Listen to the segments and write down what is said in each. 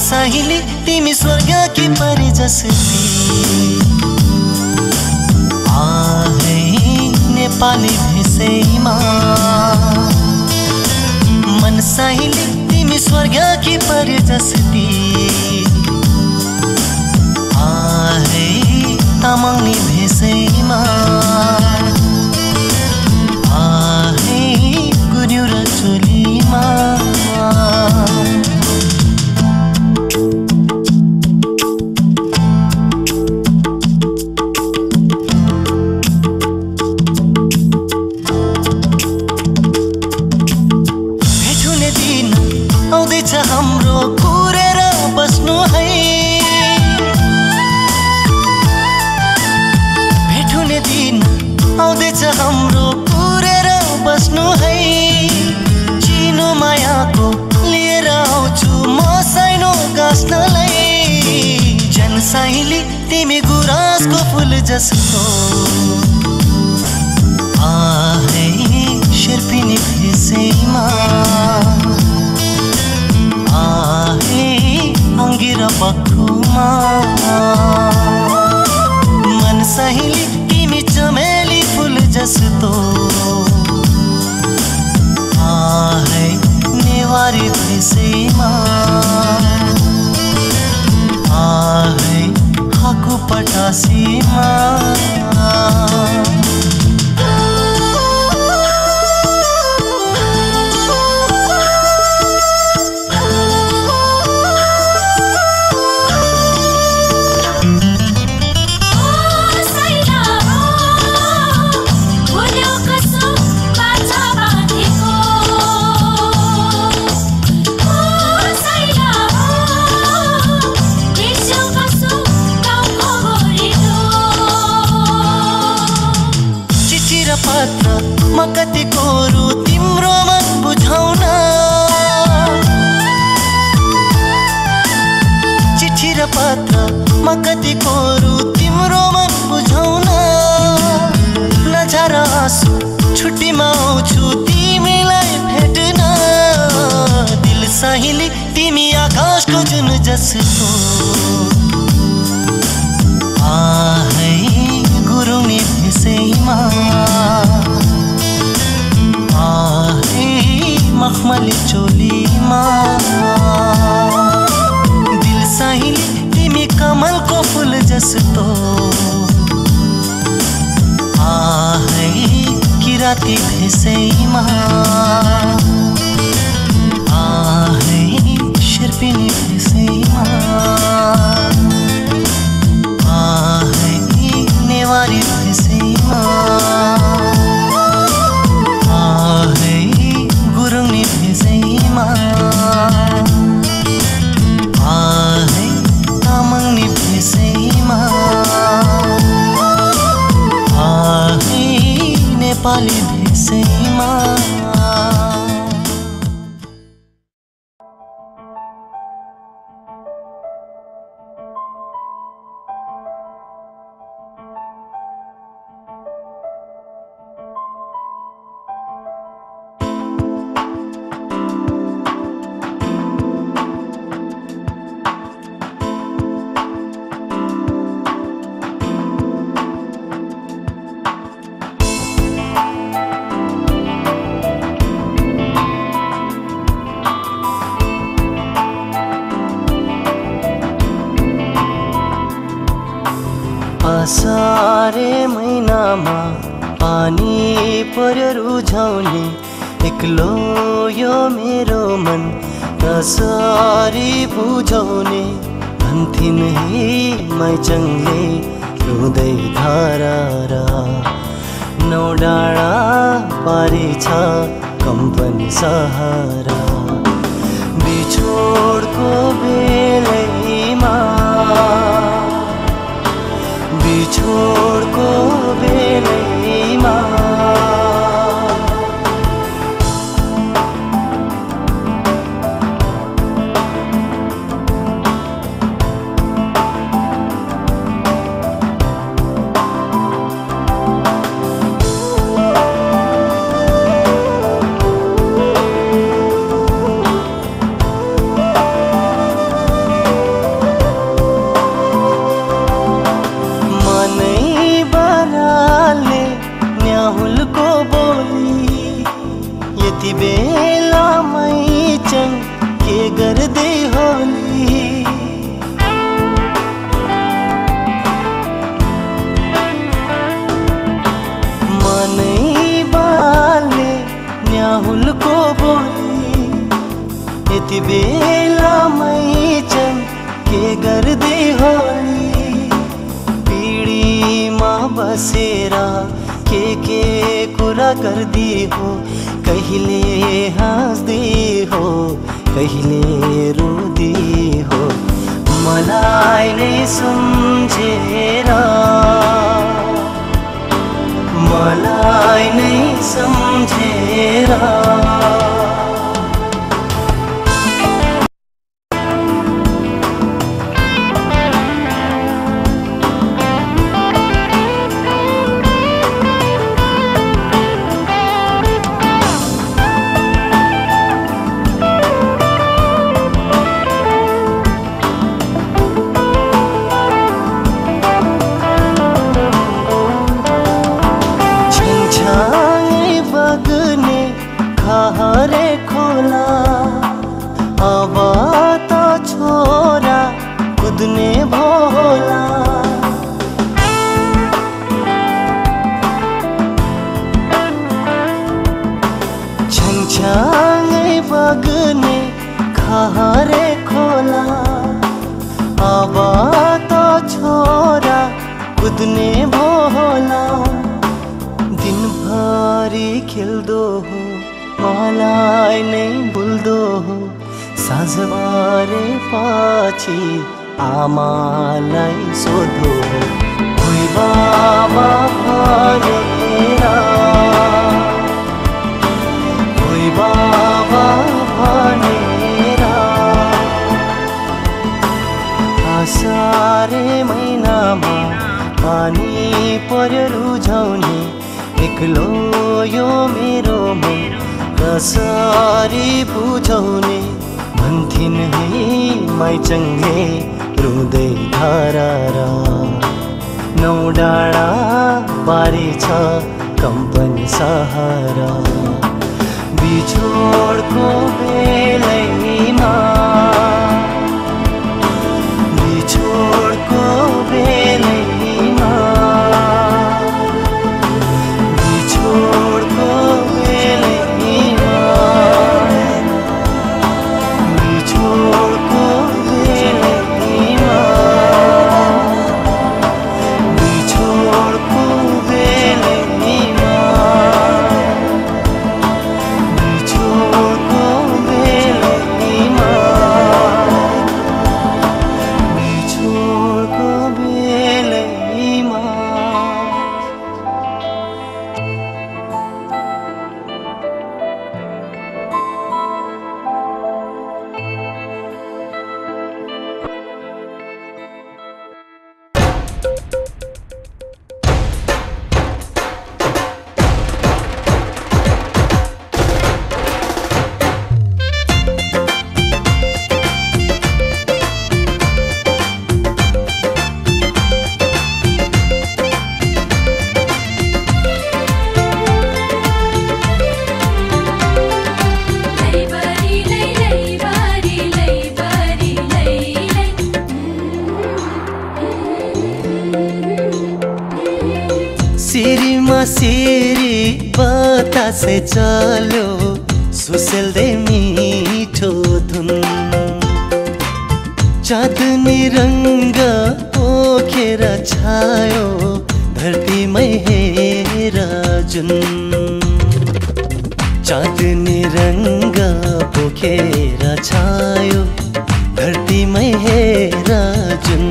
सहेली तिमी स्वर्ग की परी जसती आहे नेपाली भेषैमा मन सहेली तिमी स्वर्ग की परी जसती आहे तामाङनी भेषैमा आहे गुन्यु र चोलीमा हाम्रो कुरेर बस्नु है भेट हुने दिन आउँदैछ हाम्रो कुरेर बस्नु है चिनो मायाको लिएर आउँछु म साइनो गाँस्नलाई जनसाइली तिमी गुराँसको फुल जस्तो आहे शेर्पिनी भेषैमा आहे अंगिरा बखुमा मन सहेली तिमी चमेली फुल जस्तो आहे नेवारी भेषैमा आहे हाकु पटासीमा म कति कोरु तिम्रो मन बुझाउन चिठी र पत्र म कति कोरु तिम्रो मन बुझाउन नझार आँसु छुट्टीमा आउँछु तिमीलाई भेट्न दिल सहेली तिमी आकाशको जुन जस्तो आहे गुरुङनी भेषैमा आहे मखमली चोलीमा दिल सहेली तिमी कमलको फुल जस्तो आहे किराती भेषैमा आहे शेर्पिनी भेषैमा आहे नेवारी भेषैमा आहे गुरुङनी भेषैमा आहे तामाङनी भेषैमा आहे नेपाली भेषैमा असारे महिनामा पानी पर्यो रुझाउने एक्लो यो मेरो मन कसरी बुझाउने भन्थिन् हे मैचङले रुँदै धारा नौ डाँडा पारी छ कम्पनी सहारा बिछोडको बेलैमा बिछोडको बेलैमा के कुरा गर्दी हो, कहिले हाँस्दी हो, कहिले रुदी हो, मलाई नै सम्झेर, मलाई नै सम्झेर। हरे खोला अब त छोरा कुद्ने भोला, छङछङै बग्ने खहरे खोला अब त छोरा कुद्ने भोला। दिनभरि खेल्दो हो, मलाई नै भुल्दो हो, साँझ परे पछि आमालाई सोध्दो हो, कोही बाबा भनेर, कोही बाबा भनेर। आषाढे महिनामा पानी पर्यो रुझाउने, एक्लो यो मेरो मन कसरी बुझाउने, भन्थिन् है माइचङ्गे रुँदै धारा। नौ डाँडा बारी छ कम्पनी सहारा, बिछोडको बेलैमा, बिछोडको बेलैमा, बिछोडको सिरी बतासे चल्यो सुसेल्दै मिठो धुन, चाँदनी रङ्ग पोखेर छायो धरतीमै हेर जुन, चाँदनी रङ्ग पोखेर छायो धरतीमै हेर जुन।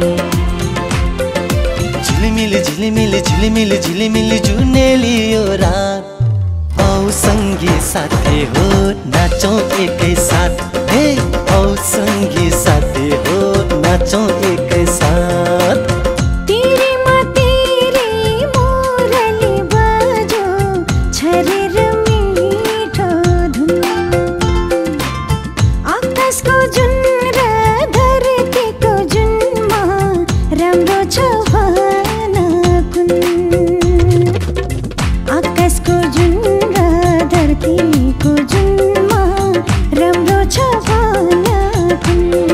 झिलिमिली झिलिमिली झिलिमिली झिलिमिली जुनेली यो रात, औ संगी साथी हो नाचौं एकै साथ, हे औ संगी साथी हो नाचौं एकै साथ। को जुनमा राम्रो छ भन।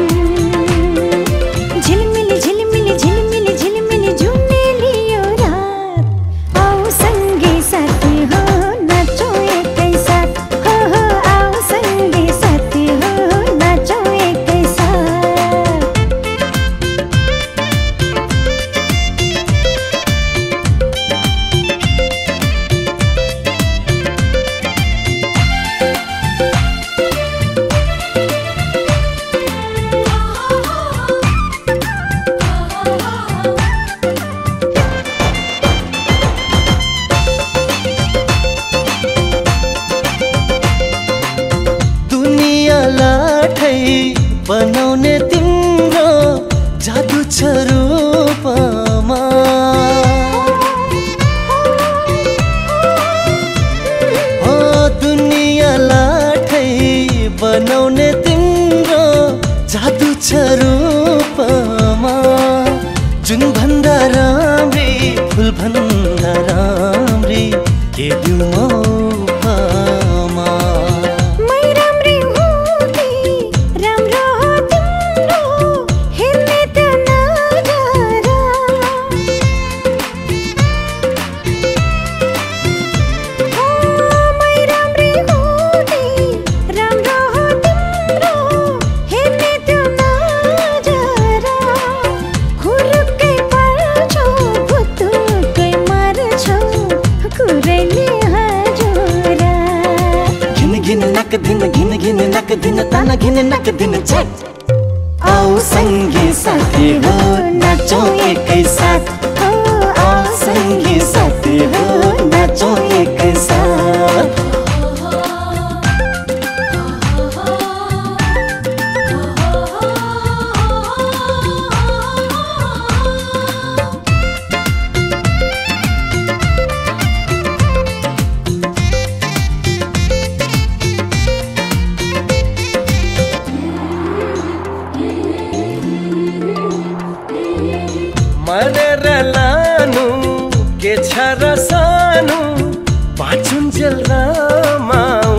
छ रूपमा हो दुनियाँलाई बनाउने तिम्रो जादु छ रूपमा जुन भन्दा राम्री फुल भन्दा राम्री के दिउँ घिन नक दिन ताना घिन नक दिन छट आओ संगी साथी हो नाचो एकै साथ आओ संगी साथी हो नाचो एकै साथ मरेर लानु के छ र सानु पाछुन्जेल रमाऊ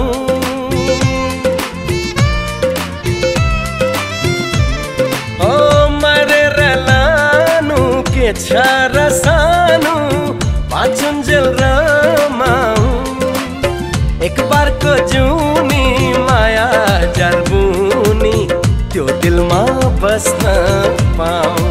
ओ मरेर लानु के छ र सानु पाछुन्जेल रमाऊ एक बारको जुनी माया जल्बुनी त्यो दिलमा बस्न पाऊ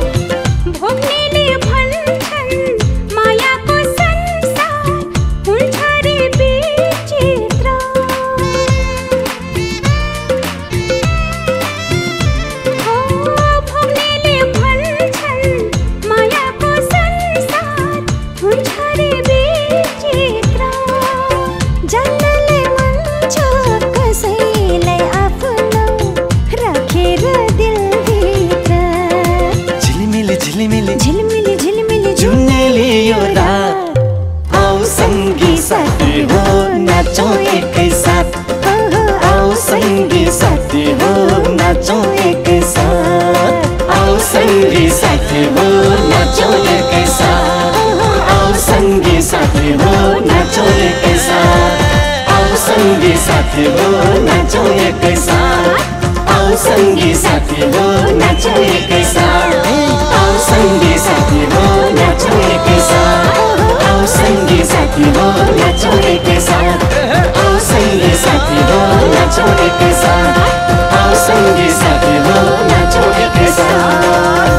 साथी हो नाचो एकै साथ आओ संगी साथी हो नाचो एकै साथ आओ संगी साथी हो नाचो एकै साथ आओ संगी साथी हो नाचो एकै साथ आओ संगी साथी हो नाचो एकै साथ आओ संगी साथी हो नाचो एकै साथ आओ संगी साथी हो नाचो एकै साथ आओ संगी साथी हो नाचो एकै साथ आओ संगी साथी हो नाचो एकै साथ आओ संगी साथी हो नाचो एकै साथ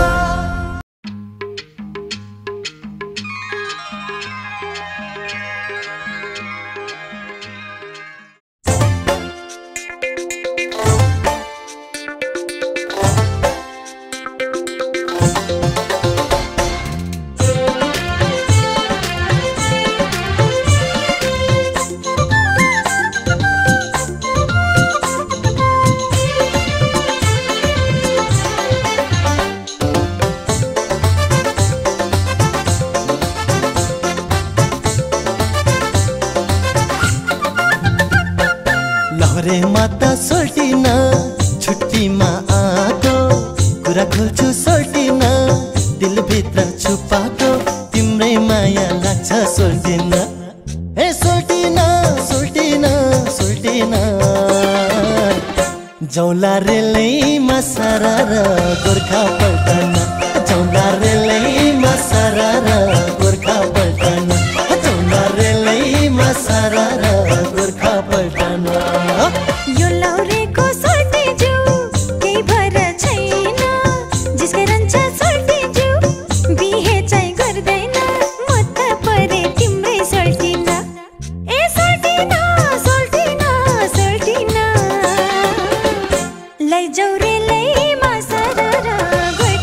लहरे माता सोल्टिन छुट्टीमा आको कुरा खोल्छु सोल्टिन दिलभित्र छुपाको तिम्रै माया लाग्छ सोल्टिन हे सोल्टिन सोल्टिन सोल्टिन जौला रेलैमा सरर गोर्खा पल्टन जौला रेलैमा सरर गोर्खा पल्टन जौला रेलैमा सरर गोर्खा पल्टन यो लौरेको सोल्टी जिउ केही भर छैन जिसकै रहन्छ सोल्टी जिउ बिहे चाहिँ गर्दैन म त परे तिम्रै सोल्टिन ए सोल्टिन सोल्टिन सोल्टिन लैजाऊ रे लैमा सरर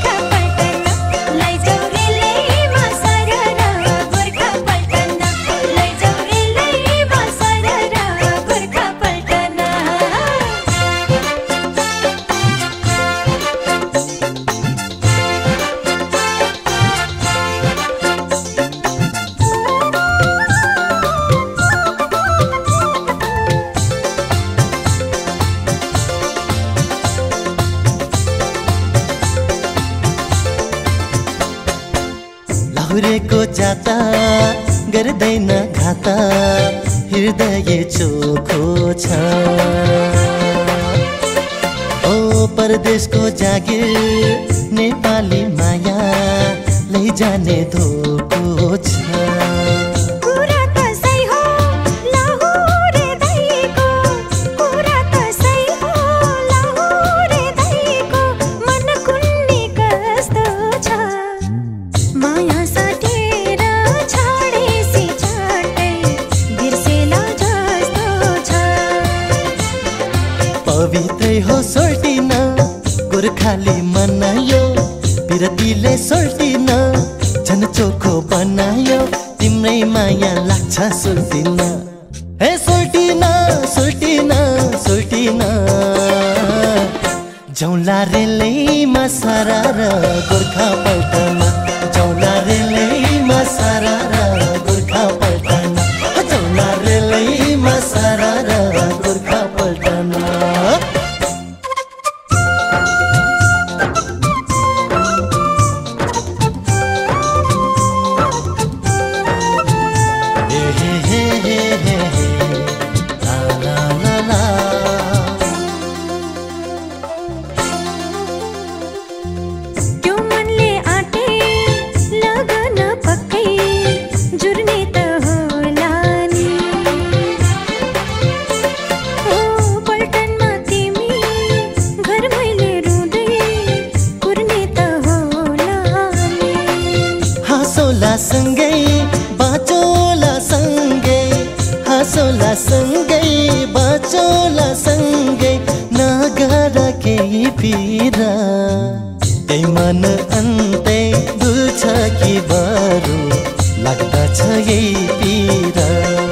घुरेको जाता गर्दैन घाता हृदय चोखो छ ओ परदेशको जागिर नेपाली माया लैजाने धोको छ पवित्रै हो सोल्टिन गोर्खाली मनायो पिरतीले सोल्टिन झन् चोखो बनायो तिम्रै माया लाग्छ सोल्टिन हे सोल्टिन सोल्टिन सोल्टिन जाउँला रेलैमा सरार गोर्खा पल्टन जाउँला रेलैमा सरार गोर्खा पल्टन जाउँला रेलैमा सरार गोर्खा पल्टन सँगै बाँचोला सँगै हाँसोला सँगै बाँचोला सँगै नगर केही पीरा त्यही मन अन्तै दुल्छ कि बरु लाग्दछ यही पीरा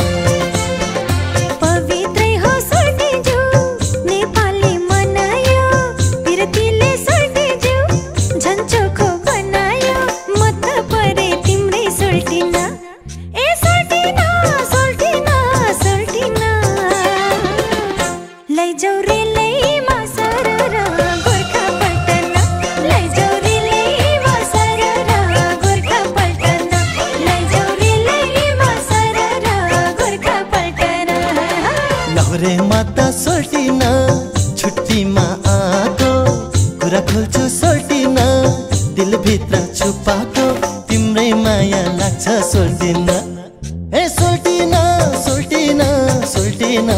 लहरे माता सोल्टिन छुट्टीमा आको कुरा खोल्छु सोल्टिन दिलभित्र छुपाको तिम्रै माया लाग्छ सोल्टिन ए सोल्टिन सोल्टिन सोल्टिन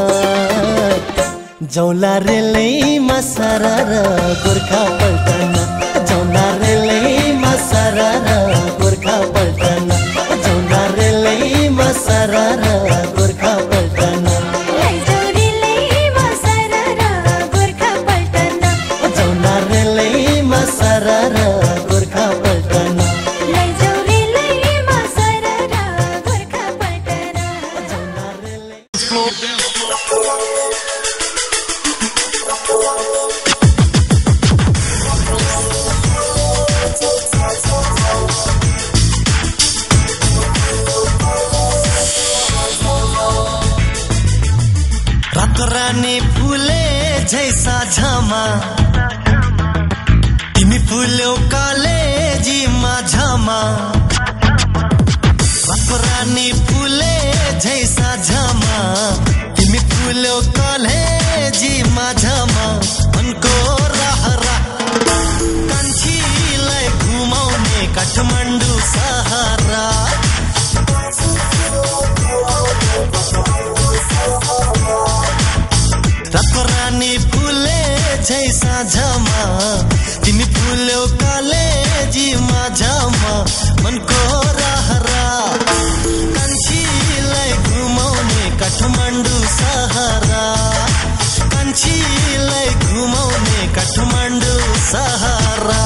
जाउँला रेलैमा सरार गोर्खा पल्टन जाउँला रेलैमा सरार गोर्खा पल्टन जाउँला रेलैमा सरार गोर्खा पल्टन सरार गोर्खा पल्टन रातो रानी फुले जैसा झमा तिमी फुल्यौ कालेजीमा झमा रानी फुले जैसा झमा तिमी फुल्यौ कालेजीमा झमा मनको रहरा कान्छीलाई घुमाउने काठमाडौँ सहारा रानी फुले जैसा झमा तिमी फुल्यौ कालेजीमा झमा मनको रहरा कान्छीलाई घुमाउने काठमाडौँ सहारा कान्छीलाई घुमाउने काठमाडौँ सहारा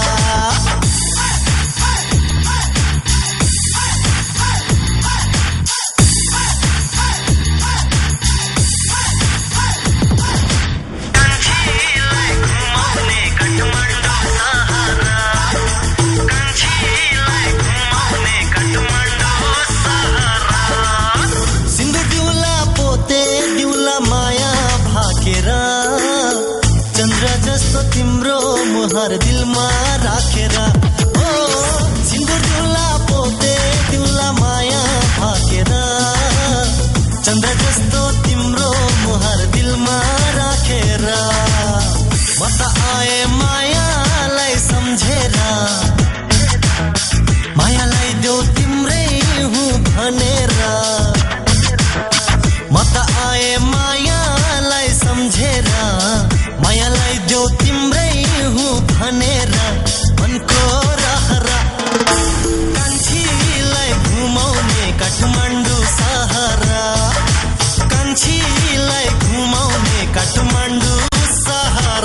चन्द्र जस्तो तिम्रो मुहार दिलमा राखेर ओ सिन्दुर दिउला पोते अनुहार दिलमा राखेर म त आए मायालाई सम्झेर मायालाई देऊ तिम्रै हुँ भनेर म त आए मायालाई सम्झेर मायालाई देऊ तिम्रै हुँ भनेर मनको रहरा कान्छीलाई घुमाउने काठमाडौँ सहर कान्छीलाई घुमाउने काठमाडौँ सहर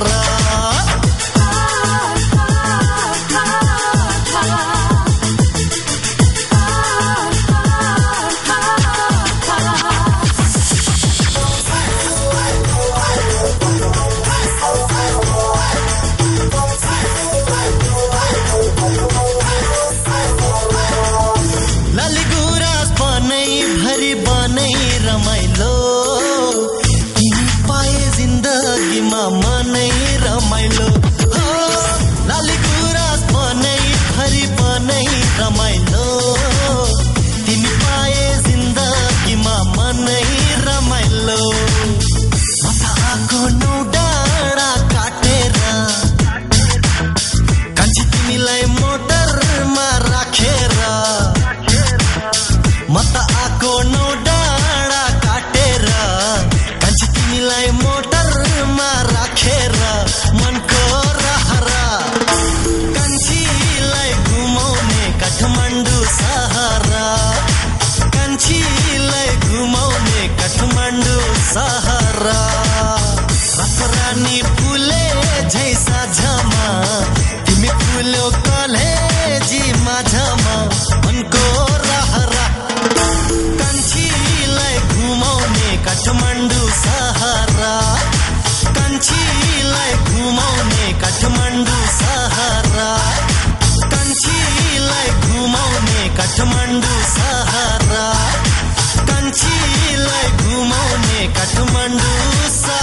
रानी फुले झैसा झमा तिमी फुल्यो कलेजी माझमा मनको रहरा कान्छीलाई घुमाउने काठमाडौँ सहर कान्छीलाई घुमाउने काठमाडौँ सहर कान्छीलाई घुमाउने काठमाडौँ सहर कान्छीलाई घुमाउने काठमाडौँ सहर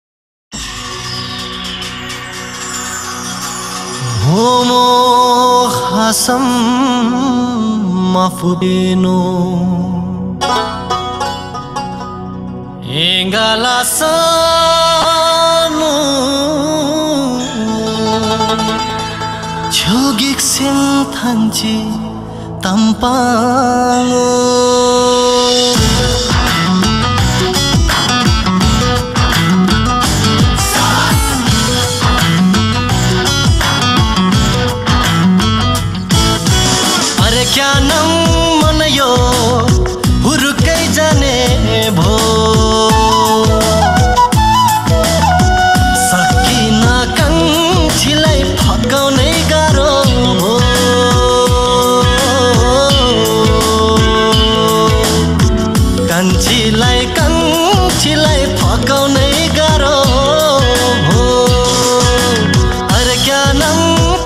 Homo hasam mafubino Engalasanu Chogik sin thanchi tampango क्या नाम मन यो हुरुकै जाने भो सकिन कान्छीलाई फकाउनै गाह्रो भो कान्छीलाई फकाउनै गाह्रो भो अरे क्या नाम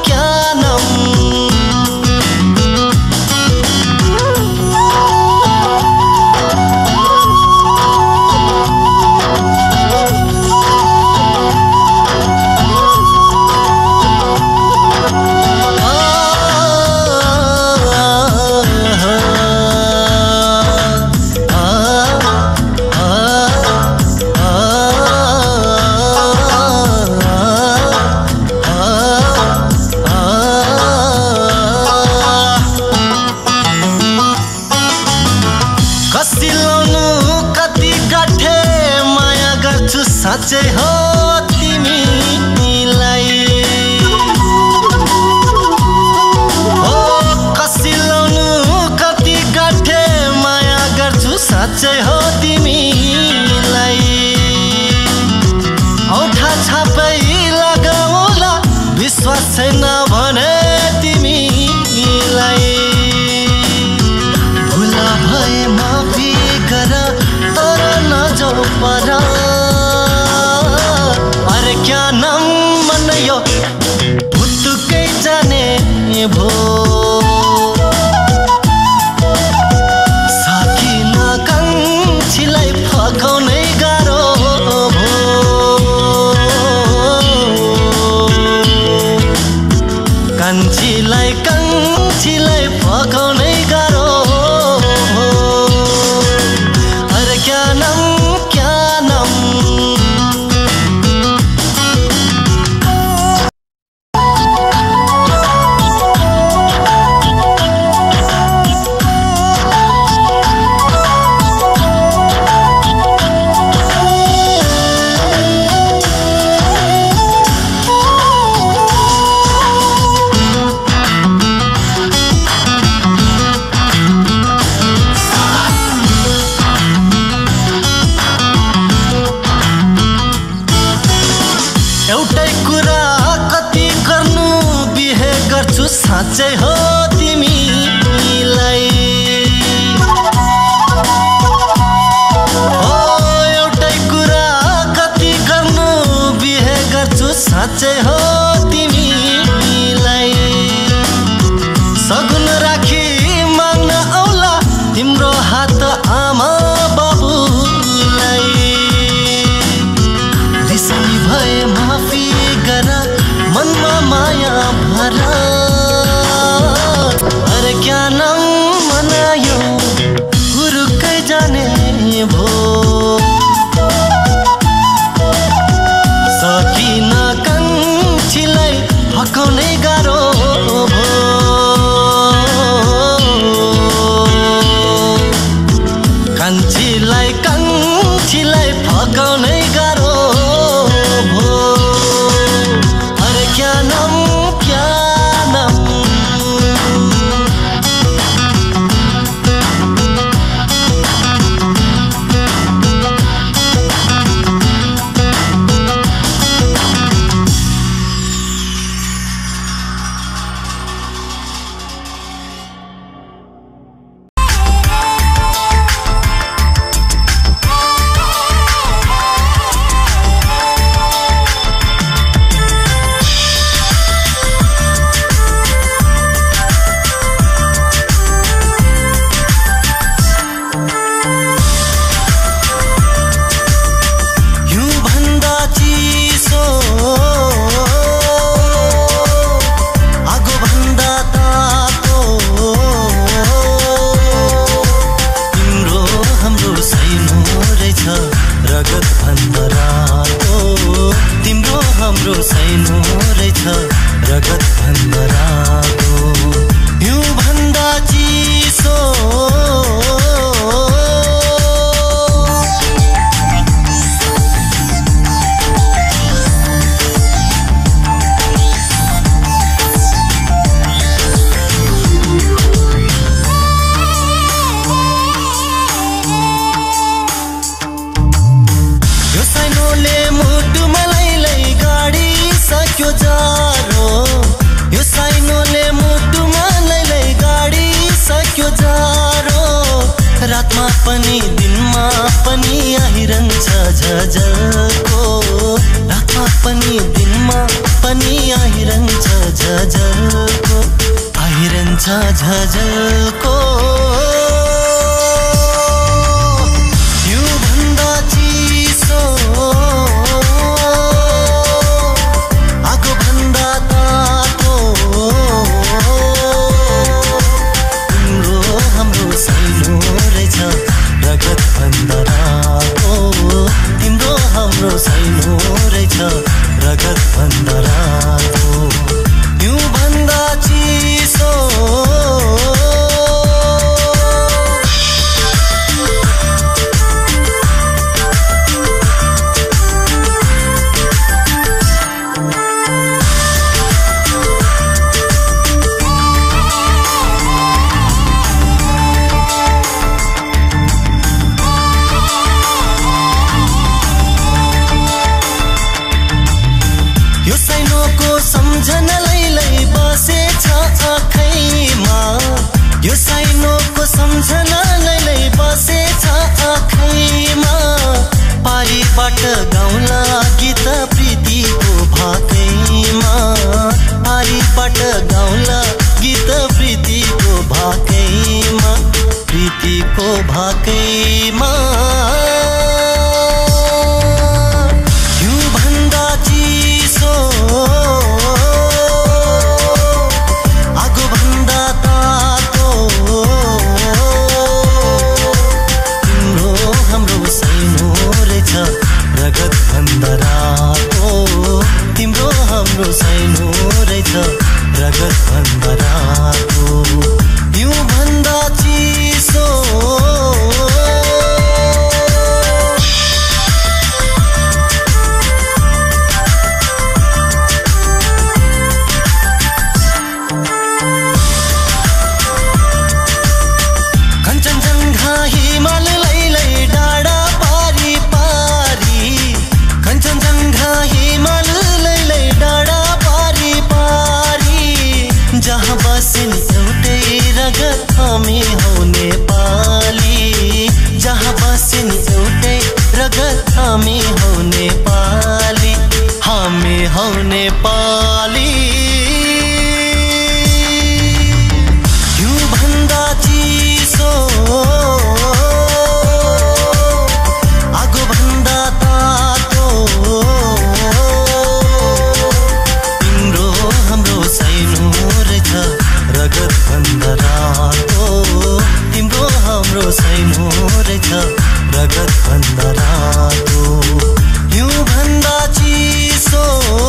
साँच्चै हो तिमीलाई हो कसिलाउनु कति गाठे माया गर्छु साँच्चै हो तिमीलाई औठा छापै लगाउला विश्वास छैन भने तिमीलाई भुला भए माफी गर तर नजाऊ पर क्या नाम मन यो भुतुकै जाने भो सकिन कान्छीलाई फकाउनै गाह्रो भो कान्छीलाई फकाउनै गाह्रो भो अरे क्या नाम साँच्चै हो तिमीलाई। एउटै कुरा कति गर्नु बिहे गर्छु साँच्चै हो तिमीलाई। सगुन राखी माग्न आउला तिम्रो हात आमा बाबुलाई। रिसाई भए माफी गर मनमा माया भर। अरे क्या नाम मनायो हुरुक्कै जाने भो। सकिन कान्छीलाई फकाउनै गाह्रो भो। कान्छीलाई फकाउनै गाह्रो भो। अरे क्या नाम रातमा पनि दिनमा पनि आइरहन्छ झझल्को। रातमा पनि दिनमा पनि आइरहन्छ झझल्को। आइरहन्छ झझल्को। यो भन्दा चिसो आगो भन्दा तातो तिम्रो हाम्रो सानो रगत भन्दा रातो। तिम्रो हाम्रो सानो रहेछ रगत भन्दा रातो। यो भन्दा चिसो सम्झनालाई बसेछ आँखैमा। यो साइनोको सम्झनालाई बसेछ आँखैमा। पारीबाट गाउँला गीत प्रीतिको भाकैमा। पारीबाट गाउँला गीत प्रीतिको भाकैमा। प्रीतिको भाकैमा। यो भन्दा चिसो आगो भन्दा तातो तिम्रो हाम्रो सानो रहेछ रगत भन्दा रातो। तिम्रो हाम्रो सानो रहेछ रगत भन्दा रातो। यो भन्दा चिसो जहाँ बसिन् एउटै रगत हामी हौ नेपाली, जहाँ बसिन् एउटै रगत हामी हौ नेपाली, हामी हौ नेपाली। हिउँ भन्दा चिसो आगो भन्दा तातो, तिम्रो हाम्रो साइनो रहेछ रगत भन्दा रातो, तिम्रो हाम्रो साइनो रहेछ रगत भन्दा रातो। हिउँ भन्दा चिसो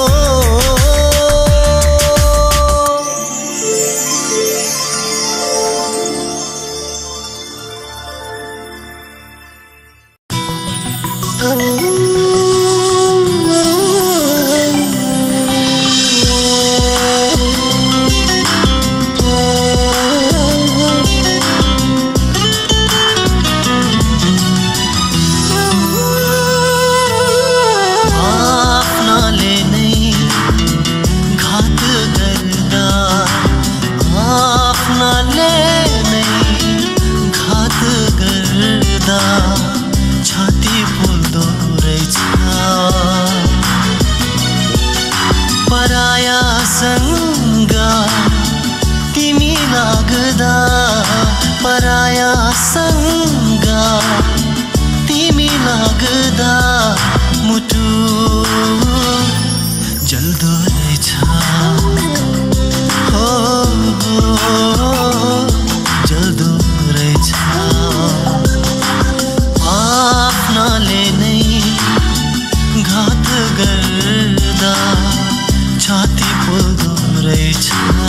छाती फुल्दो रहेछ, परायासँग तिमी लाग्दा, परायासँग तिमी लाग्दा मुटु जल्दो रहेछ, हो जल्दो रहेछ। आफ्नाले नै घात गर्दा छाती फुल्दो रहेछ,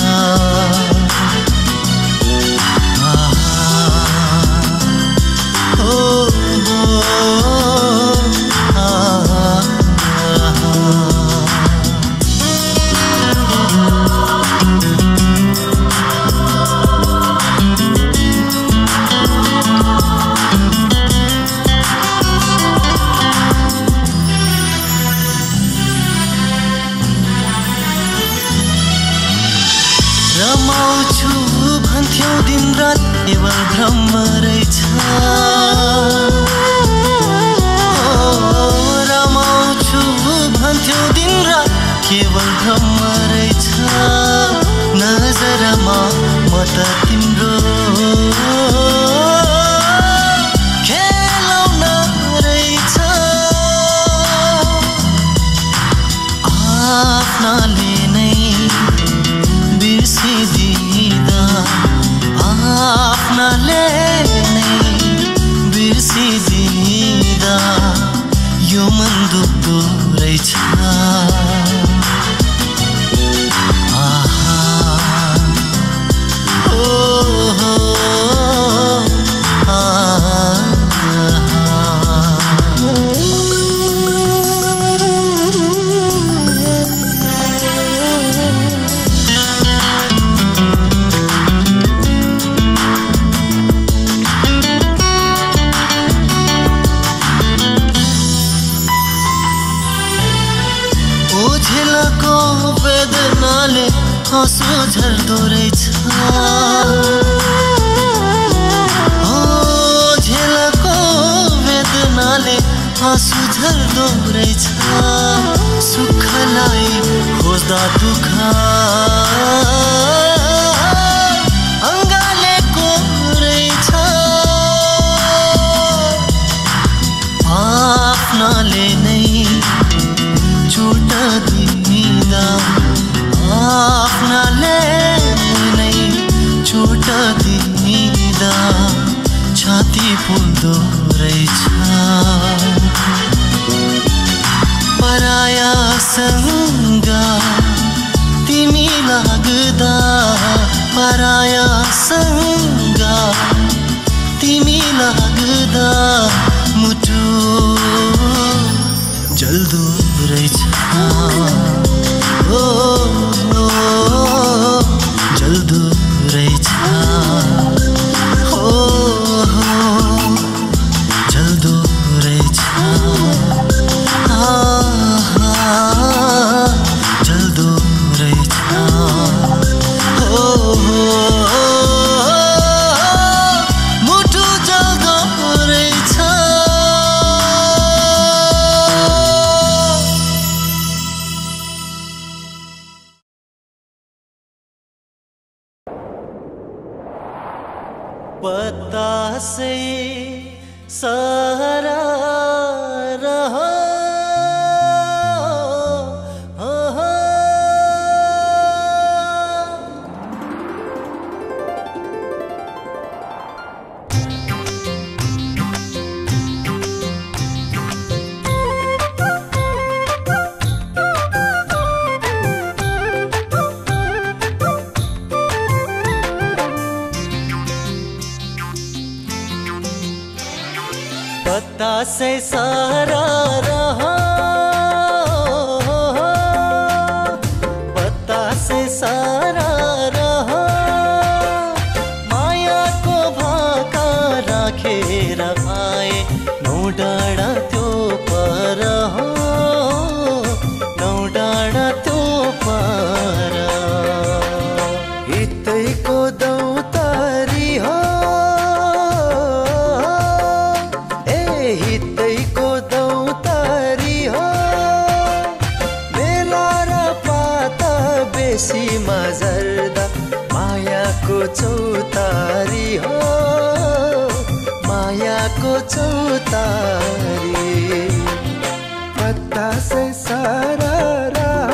रमाउँछु भन्थ्यौ दिन रात केवल भ्रम रहेछ, रमाउँछु भन्थ्यौ दिन रात केवल भ्रम रहेछ। नजरमा म त तिम्रो खेलाउन रहेछ, आफ्नाले नै बिर्सिदिँदा, आफ्नाले नै बिर्सिदिँदा यो मन दुख्दो रहेछ। ओझेलको वेदनाले आँसु झर्दो रहेछ, ओझेलको वेदनाले आँसु झर्दो रहेछ। सुखलाई खोज्दा दुःख अङ्गालेको रहेछ, आफ्नाले नै चोट दिँदा, आफ्नाले नै चोट दिँदा छाती फुल्दो रहेछ, परायासँग तिमी लाग्दा, परायासँग तिमी लाग्दा मुटु जल्दो रहेछ, ओ जल्दो रहेछ, हो जल्दो रहेछ, जल्दो रहेछ। बतासे सारा रहा पता से सारा रहा, पता से सारा रहा, माया को भाका राखेर आए नौ डाँडा त्यो पर हो, नौ डाँडा त्यो पर हितैको दौतारी हो, हितैको दौतारी हो, बेला र पाता बेसी माझर्दा मायाको चौतारी हो, मायाको चौतारी। पत्ता से सारा रहा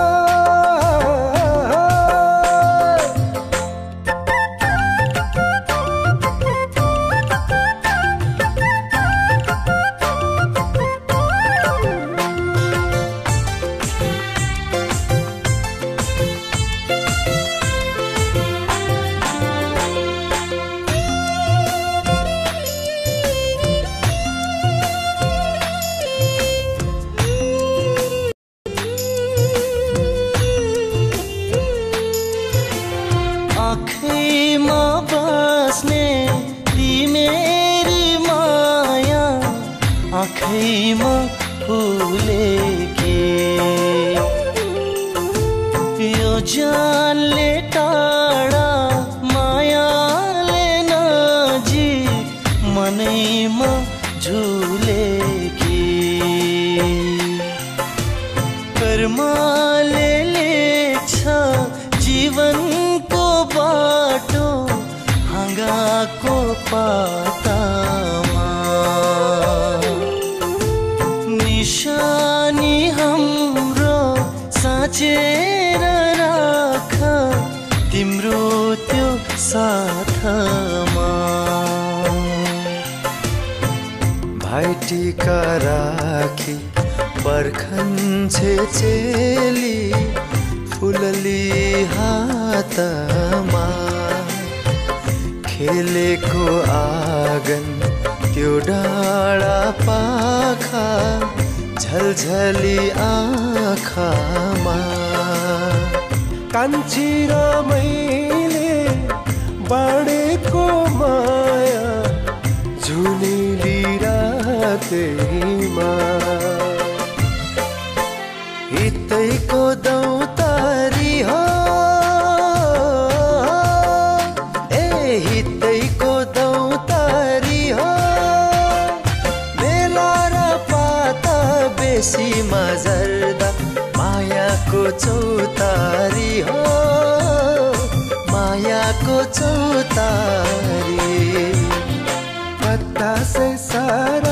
आँखैमा बस्ने तिमेरी माया, आँखैमा फुलेकी यो जानले टाढा मायाले नजिक मनैमा झुलेकी कर्मले लेख्छ जीवनको बाटो हाँगाको पातामा, निशानी हाम्रो साँचेर राख तिम्रो त्यो साथमा। भाइटिका राखी पर्खन्छे चेली फुलली हातमा, खेलेको आँगन त्यो डाँडा पाखा झलझली आँखामा। कान्छी र मैले बाँडेको माया झुनेली रातैमा, हितैको दौतारी हो, हितैको दौतारी हो, बेला र पाता बेसी माझर्दा मायाको चौतारी हो, मायाको चौतारी। पत्ता से सारा